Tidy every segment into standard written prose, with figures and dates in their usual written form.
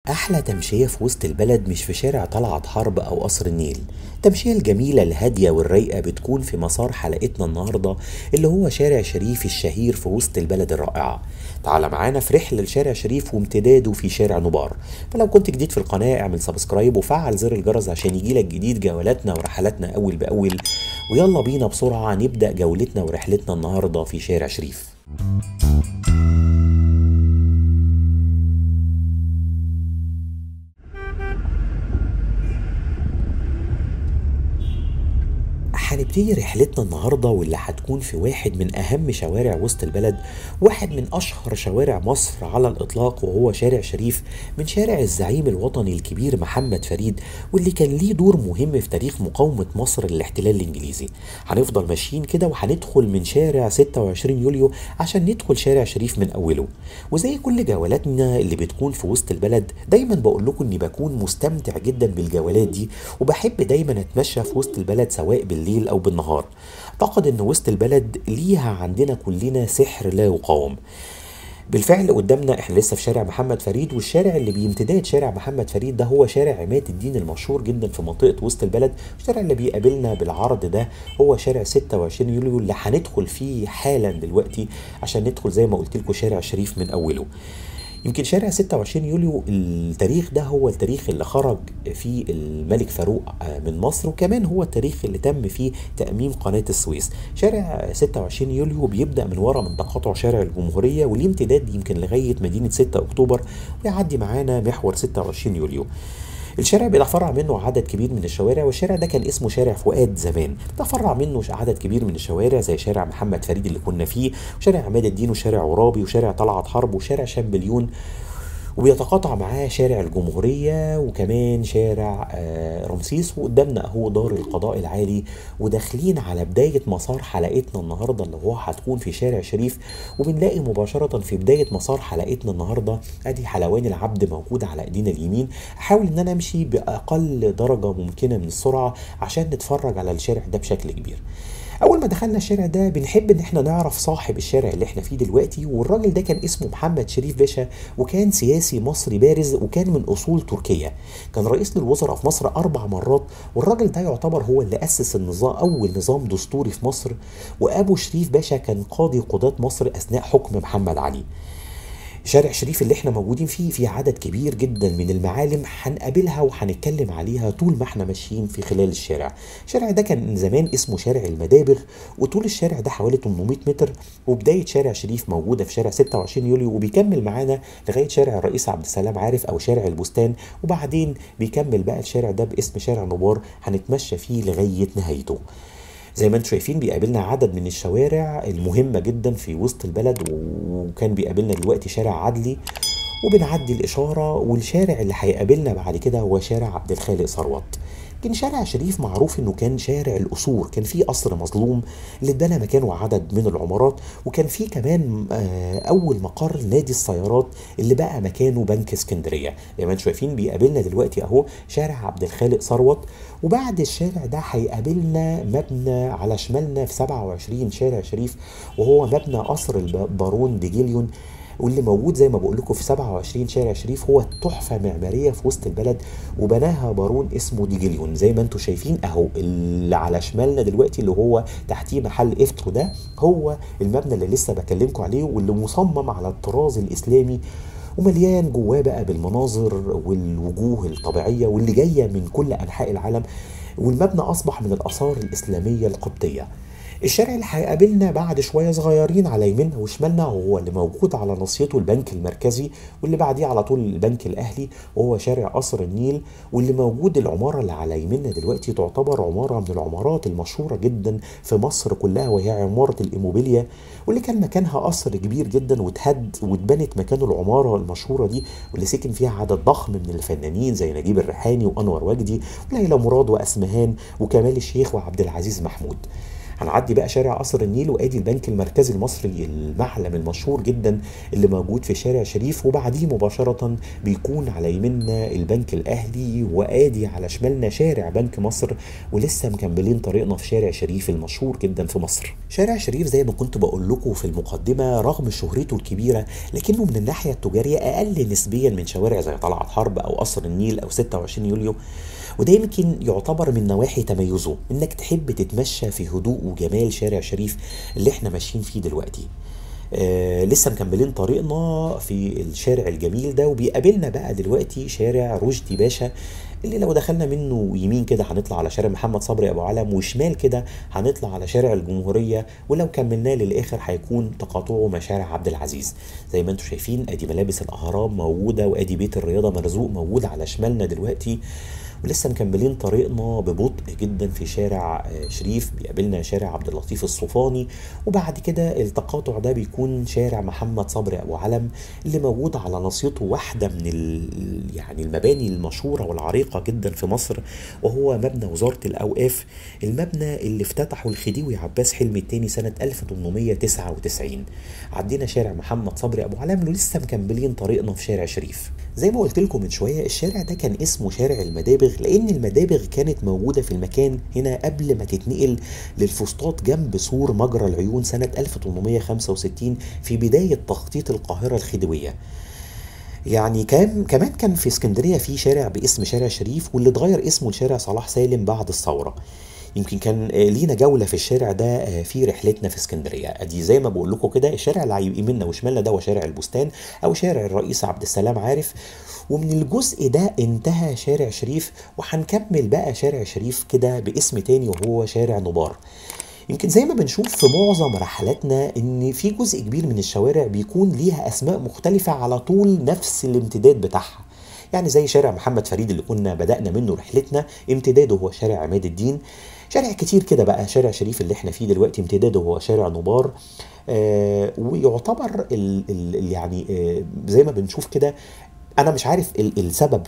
أحلى تمشية في وسط البلد مش في شارع طلعت حرب أو قصر النيل. التمشية الجميلة الهادية والرايقة بتكون في مسار حلقتنا النهاردة، اللي هو شارع شريف الشهير في وسط البلد الرائعة. تعال معانا في رحلة لشارع شريف وامتداده في شارع نبار. فلو كنت جديد في القناة اعمل سبسكرايب وفعل زر الجرس عشان يجيلك جديد جولاتنا ورحلاتنا أول بأول. ويلا بينا بسرعة نبدأ جولتنا ورحلتنا النهاردة في شارع شريف. هنبتدي رحلتنا النهاردة واللي هتكون في واحد من أهم شوارع وسط البلد، واحد من أشهر شوارع مصر على الإطلاق، وهو شارع شريف، من شارع الزعيم الوطني الكبير محمد فريد، واللي كان ليه دور مهم في تاريخ مقاومة مصر للاحتلال الإنجليزي. هنفضل ماشيين كده وهندخل من شارع 26 يوليو عشان ندخل شارع شريف من أوله. وزي كل جولاتنا اللي بتكون في وسط البلد، دايما بقول لكم إني بكون مستمتع جدا بالجولات دي، وبحب دايما أتمشى في وسط البلد سواء بالليل أو بالنهار. أعتقد إن وسط البلد ليها عندنا كلنا سحر لا يقاوم. بالفعل قدامنا احنا لسه في شارع محمد فريد، والشارع اللي بيمتداد شارع محمد فريد ده هو شارع عماد الدين المشهور جدا في منطقة وسط البلد. الشارع اللي بيقابلنا بالعرض ده هو شارع 26 يوليو اللي هندخل فيه حالا دلوقتي عشان ندخل زي ما قلت لكم شارع شريف من أوله. يمكن شارع 26 يوليو التاريخ ده هو التاريخ اللي خرج فيه الملك فاروق من مصر، وكمان هو التاريخ اللي تم فيه تأميم قناة السويس. شارع 26 يوليو بيبدأ من ورا من تقاطع شارع الجمهورية، وليه امتداد يمكن لغاية مدينة 6 أكتوبر، ويعدي معانا محور 26 يوليو. الشارع بيتفرع منه عدد كبير من الشوارع، والشارع ده كان اسمه شارع فؤاد زمان. تفرع منه عدد كبير من الشوارع زي شارع محمد فريد اللي كنا فيه، وشارع عماد الدين، وشارع عرابي، وشارع طلعت حرب، وشارع شامبليون، وبيتقاطع معاه شارع الجمهورية، وكمان شارع رمسيس. وقدامنا اهو دار القضاء العالي، وداخلين على بداية مسار حلقتنا النهاردة اللي هو هتكون في شارع شريف. وبنلاقي مباشرة في بداية مسار حلقتنا النهاردة ادي حلواني العبد موجود على ايدينا اليمين. احاول ان انا امشي باقل درجة ممكنة من السرعة عشان نتفرج على الشارع ده بشكل كبير. اول ما دخلنا الشارع ده بنحب ان احنا نعرف صاحب الشارع اللي احنا فيه دلوقتي، والراجل ده كان اسمه محمد شريف باشا، وكان سياسي مصري بارز، وكان من اصول تركية. كان رئيس للوزراء في مصر 4 مرات، والراجل ده يعتبر هو اللي اسس النظام، اول نظام دستوري في مصر. وابو شريف باشا كان قاضي قضاة مصر اثناء حكم محمد علي. شارع شريف اللي احنا موجودين فيه عدد كبير جدا من المعالم هنقابلها وهنتكلم عليها طول ما احنا ماشيين في خلال الشارع. الشارع ده كان زمان اسمه شارع المدابغ، وطول الشارع ده حوالي 800 متر. وبداية شارع شريف موجودة في شارع 26 يوليو، وبيكمل معانا لغاية شارع الرئيس عبد السلام عارف أو شارع البستان، وبعدين بيكمل بقى الشارع ده باسم شارع نبار هنتمشى فيه لغاية نهايته. زي ما انتم شايفين بيقابلنا عدد من الشوارع المهمة جدا في وسط البلد، وكان بيقابلنا دلوقتي شارع عدلي، وبنعدي الإشارة. والشارع اللي هيقابلنا بعد كده هو شارع عبد الخالق ثروت. كان شارع شريف معروف انه كان شارع القصور، كان فيه قصر مظلوم اللي اتبنى مكانه عدد من العمارات، وكان فيه كمان اول مقر نادي السيارات اللي بقى مكانه بنك اسكندريه. زي ما انتم شايفين بيقابلنا دلوقتي اهو شارع عبد الخالق ثروت. وبعد الشارع ده هيقابلنا مبنى على شمالنا في 27 شارع شريف، وهو مبنى قصر البارون ديجيليون، واللي موجود زي ما بقول لكم في 27 شارع شريف. هو تحفه معماريه في وسط البلد، وبناها بارون اسمه ديجيليون. زي ما انتم شايفين اهو اللي على شمالنا دلوقتي اللي هو تحتيه محل افترو، ده هو المبنى اللي لسه بكلمكم عليه، واللي مصمم على الطراز الاسلامي، ومليان جواه بقى بالمناظر والوجوه الطبيعيه واللي جايه من كل انحاء العالم. والمبنى اصبح من الاثار الاسلاميه القبطيه. الشارع اللي هيقابلنا بعد شويه صغيرين على يميننا وشمالنا هو اللي موجود على ناصيته البنك المركزي، واللي بعديه على طول البنك الاهلي، وهو شارع قصر النيل. واللي موجود العماره اللي على يميننا دلوقتي تعتبر عماره من العمارات المشهوره جدا في مصر كلها، وهي عماره الايموبيليا، واللي كان مكانها قصر كبير جدا واتهد واتبنت مكانه العماره المشهوره دي، واللي سكن فيها عدد ضخم من الفنانين زي نجيب الريحاني وانور وجدي وليلى مراد واسمهان وكمال الشيخ وعبد العزيز محمود. هنعدي بقى شارع قصر النيل وادي البنك المركزي المصري المعلم المشهور جدا اللي موجود في شارع شريف، وبعديه مباشرة بيكون على يميننا البنك الاهلي، وادي على شمالنا شارع بنك مصر، ولسه مكملين طريقنا في شارع شريف المشهور جدا في مصر. شارع شريف زي ما كنت بقول لكم في المقدمة رغم شهرته الكبيرة لكنه من الناحية التجارية اقل نسبيا من شوارع زي طلعت حرب او قصر النيل او 26 يوليو، وده يمكن يعتبر من نواحي تميزه انك تحب تتمشى في هدوء وجمال شارع شريف اللي احنا ماشيين فيه دلوقتي. لسه مكملين طريقنا في الشارع الجميل ده، وبيقابلنا بقى دلوقتي شارع رشدي باشا اللي لو دخلنا منه يمين كده هنطلع على شارع محمد صبري ابو علم، وشمال كده هنطلع على شارع الجمهورية، ولو كملناه للاخر هيكون تقاطعه مع شارع عبد العزيز. زي ما انتم شايفين ادي ملابس الاهرام موجودة، وادي بيت الرياضة مرزوق موجود على شمالنا دلوقتي، ولسه مكملين طريقنا ببطء جدا في شارع شريف. بيقابلنا شارع عبد اللطيف الصوفاني، وبعد كده التقاطع ده بيكون شارع محمد صبري ابو علم اللي موجود على ناصيته واحده من يعني المباني المشهوره والعريقه جدا في مصر، وهو مبنى وزاره الاوقاف، المبنى اللي افتتحه الخديوي عباس حلمي الثاني سنه 1899. عدينا شارع محمد صبري ابو علم ولسه مكملين طريقنا في شارع شريف. زي ما قلت لكم من شويه الشارع ده كان اسمه شارع المدابغ، لان المدابغ كانت موجوده في المكان هنا قبل ما تتنقل للفسطاط جنب سور مجرى العيون سنه 1865 في بدايه تخطيط القاهره الخديويه. يعني كمان كان في اسكندريه في شارع باسم شارع شريف، واللي اتغير اسمه لشارع صلاح سالم بعد الثوره. يمكن كان لينا جوله في الشارع ده في رحلتنا في اسكندريه. ادي زي ما بقول لكم كده الشارع اللي يميننا وشمالنا ده هو شارع البستان او شارع الرئيس عبد السلام عارف، ومن الجزء ده انتهى شارع شريف، وهنكمل بقى شارع شريف كده باسم تاني وهو شارع نبار. يمكن زي ما بنشوف في معظم رحلاتنا ان في جزء كبير من الشوارع بيكون ليها اسماء مختلفه على طول نفس الامتداد بتاعها. يعني زي شارع محمد فريد اللي كنا بدأنا منه رحلتنا امتداده هو شارع عماد الدين. شارع كتير كده بقى شارع شريف اللي احنا فيه دلوقتي امتداده هو شارع نبار. ويعتبر يعني زي ما بنشوف كده، انا مش عارف السبب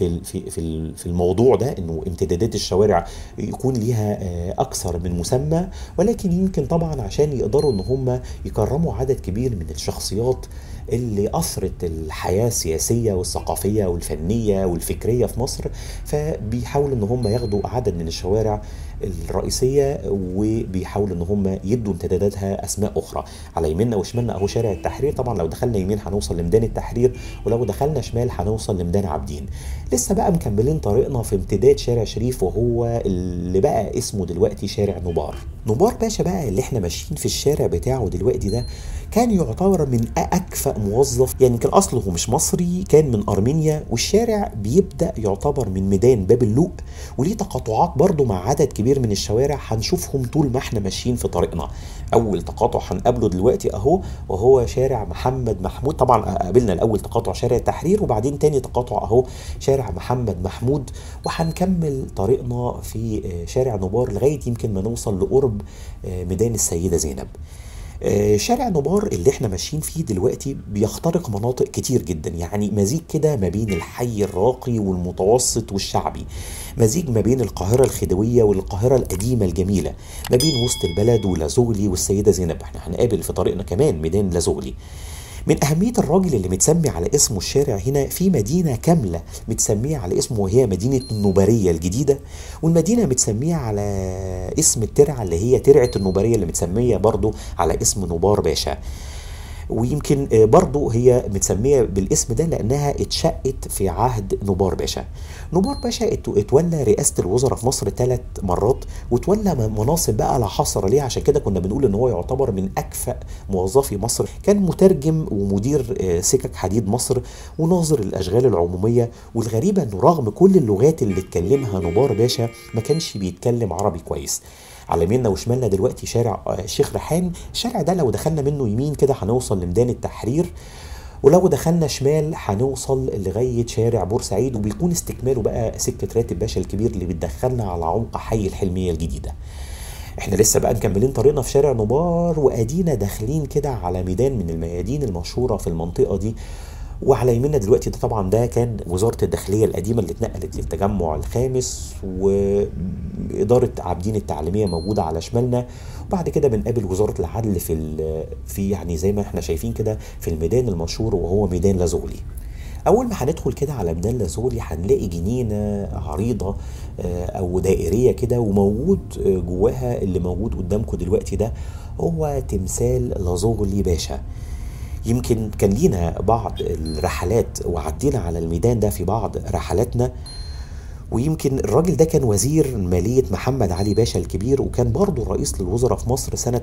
في الموضوع ده انه امتدادات الشوارع يكون ليها اكثر من مسمى، ولكن يمكن طبعا عشان يقدروا ان هم يكرموا عدد كبير من الشخصيات اللي اثرت الحياه السياسيه والثقافيه والفنيه والفكريه في مصر، فبيحاولوا ان هم ياخدوا عدد من الشوارع الرئيسيه وبيحاولوا ان هم يدوا امتداداتها اسماء اخرى. على يميننا وشمالنا اهو شارع التحرير، طبعا لو دخلنا يمين هنوصل لميدان التحرير، ولو دخلنا شمال هنوصل لميدان عابدين. لسه بقى مكملين طريقنا في امتداد شارع شريف وهو اللي بقى اسمه دلوقتي شارع نبار. نبار باشا بقى اللي احنا ماشيين في الشارع بتاعه دلوقتي ده كان يعتبر من اكفأ موظف، يعني كان اصله مش مصري، كان من ارمينيا، والشارع بيبدأ يعتبر من ميدان باب اللوق، وليه تقاطعات برضه مع عدد كبير من الشوارع هنشوفهم طول ما احنا ماشيين في طريقنا. اول تقاطع هنقابله دلوقتي اهو وهو شارع محمد محمود. طبعا قابلنا الاول تقاطع شارع التحرير، وبعدين تاني تقاطع اهو شارع محمد محمود، وهنكمل طريقنا في شارع نبار لغايه يمكن ما نوصل لقرب ميدان السيده زينب. شارع نبار اللي احنا ماشيين فيه دلوقتي بيخترق مناطق كتير جدا، يعني مزيج كده ما بين الحي الراقي والمتوسط والشعبي، مزيج ما بين القاهرة الخديوية والقاهرة القديمة الجميلة، ما بين وسط البلد ولازغلي والسيدة زينب. احنا هنقابل في طريقنا كمان ميدان لازغلي. من أهمية الراجل اللي متسمي على اسمه الشارع هنا في مدينة كاملة متسمية على اسمه، وهي مدينة النوبارية الجديدة، والمدينة متسمية على اسم الترعة اللي هي ترعة النوبارية اللي متسمية برضو على اسم نبار باشا. ويمكن برضو هي متسمية بالاسم ده لأنها اتشقت في عهد نبار باشا. نبار باشا اتولى رئاسة الوزراء في مصر 3 مرات، وتولى مناصب بقى لا حصر ليها، عشان كده كنا بنقول ان هو يعتبر من أكفأ موظفي مصر. كان مترجم ومدير سكك حديد مصر وناظر الأشغال العمومية. والغريبة انه رغم كل اللغات اللي اتكلمها نبار باشا ما كانش بيتكلم عربي كويس. على يميننا وشمالنا دلوقتي شارع الشيخ ريحان. الشارع ده لو دخلنا منه يمين كده هنوصل لميدان التحرير، ولو دخلنا شمال هنوصل لغاية شارع بورسعيد، وبيكون استكماله بقى سكة راتب باشا الكبير اللي بتدخلنا على عمق حي الحلمية الجديدة. احنا لسه بقى مكملين طريقنا في شارع نبار، وادينا داخلين كده على ميدان من الميادين المشهورة في المنطقة دي، وعلى يميننا دلوقتي ده طبعا ده كان وزارة الداخلية القديمة اللي اتنقلت للتجمع الخامس، وإدارة عابدين التعليمية موجودة على شمالنا. وبعد كده بنقابل وزارة العدل في يعني زي ما احنا شايفين كده في الميدان المشهور وهو ميدان لازغلي. اول ما هندخل كده على ميدان لازغلي هنلاقي جنينه عريضه او دائريه كده، وموجود جواها اللي موجود قدامكم دلوقتي ده هو تمثال لازغلي باشا. يمكن كان لينا بعض الرحلات وعدينا على الميدان ده في بعض رحلاتنا، ويمكن الراجل ده كان وزير مالية محمد علي باشا الكبير، وكان برضه رئيس للوزراء في مصر سنة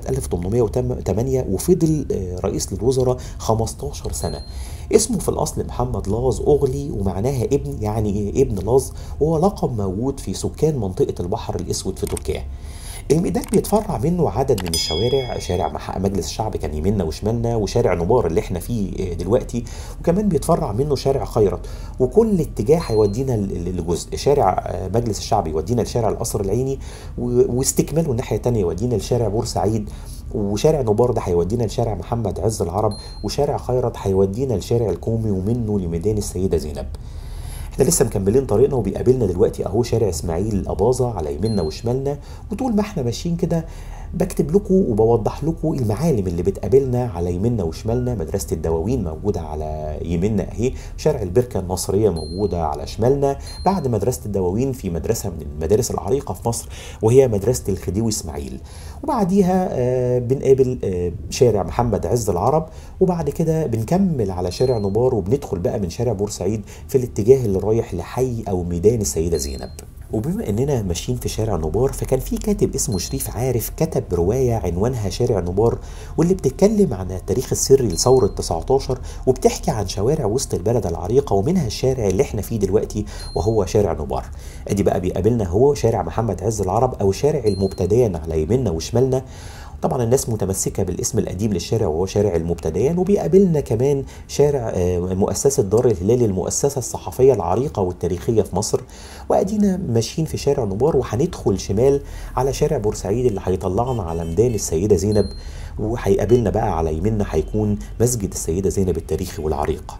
1808، وفضل رئيس للوزراء 15 سنة. اسمه في الأصل محمد لاز أغلي، ومعناها ابن، يعني إيه ابن لاز، وهو لقب موجود في سكان منطقة البحر الأسود في تركيا. الميدان بيتفرع منه عدد من الشوارع، شارع مجلس الشعب كان يميننا وشمالنا، وشارع نبار اللي احنا فيه دلوقتي، وكمان بيتفرع منه شارع خيرت، وكل اتجاه هيودينا لجزء. شارع مجلس الشعب يودينا لشارع القصر العيني، واستكماله الناحية التانية يودينا لشارع بورسعيد، وشارع نبار ده هيودينا لشارع محمد عز العرب، وشارع خيرت هيودينا لشارع الكومي، ومنه لميدان السيدة زينب. احنا لسه مكملين طريقنا، وبيقابلنا دلوقتي اهو شارع اسماعيل الاباظه على يميننا وشمالنا. وطول ما احنا ماشيين كده بكتب لكم وبوضح لكم المعالم اللي بتقابلنا على يميننا وشمالنا. مدرسه الدواوين موجوده على يميننا اهي، شارع البركه النصريه موجوده على شمالنا. بعد مدرسه الدواوين في مدرسه من المدارس العريقه في مصر، وهي مدرسه الخديوي اسماعيل. وبعديها بنقابل شارع محمد عز العرب، وبعد كده بنكمل على شارع نبار، وبندخل بقى من شارع بورسعيد في الاتجاه اللي رايح لحي او ميدان السيده زينب. وبما اننا ماشيين في شارع نبار، فكان في كاتب اسمه شريف عارف كتب روايه عنوانها شارع نبار، واللي بتتكلم عن التاريخ السري لثوره 19، وبتحكي عن شوارع وسط البلد العريقه، ومنها الشارع اللي احنا فيه دلوقتي وهو شارع نبار. ادي بقى بيقابلنا هو شارع محمد عز العرب، او شارع المبتديان على يميننا وشمالنا. طبعا الناس متمسكه بالاسم القديم للشارع وهو شارع المبتديان. وبيقابلنا كمان شارع مؤسسه دار الهلال، المؤسسه الصحفيه العريقه والتاريخيه في مصر. وادينا ماشيين في شارع نبار، وهندخل شمال على شارع بورسعيد اللي هيطلعنا على ميدان السيده زينب. وهيقابلنا بقى على يميننا هيكون مسجد السيده زينب التاريخي والعريق.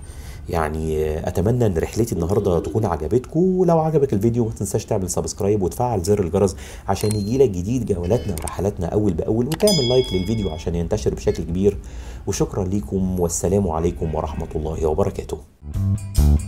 يعني اتمنى ان رحلتي النهارده تكون عجبتكم، ولو عجبك الفيديو ما تنساش تعمل سبسكرايب وتفعل زر الجرس عشان يجيلك جديد جولاتنا ورحلاتنا اول باول، وتعمل لايك للفيديو عشان ينتشر بشكل كبير. وشكرا لكم، والسلام عليكم ورحمة الله وبركاته.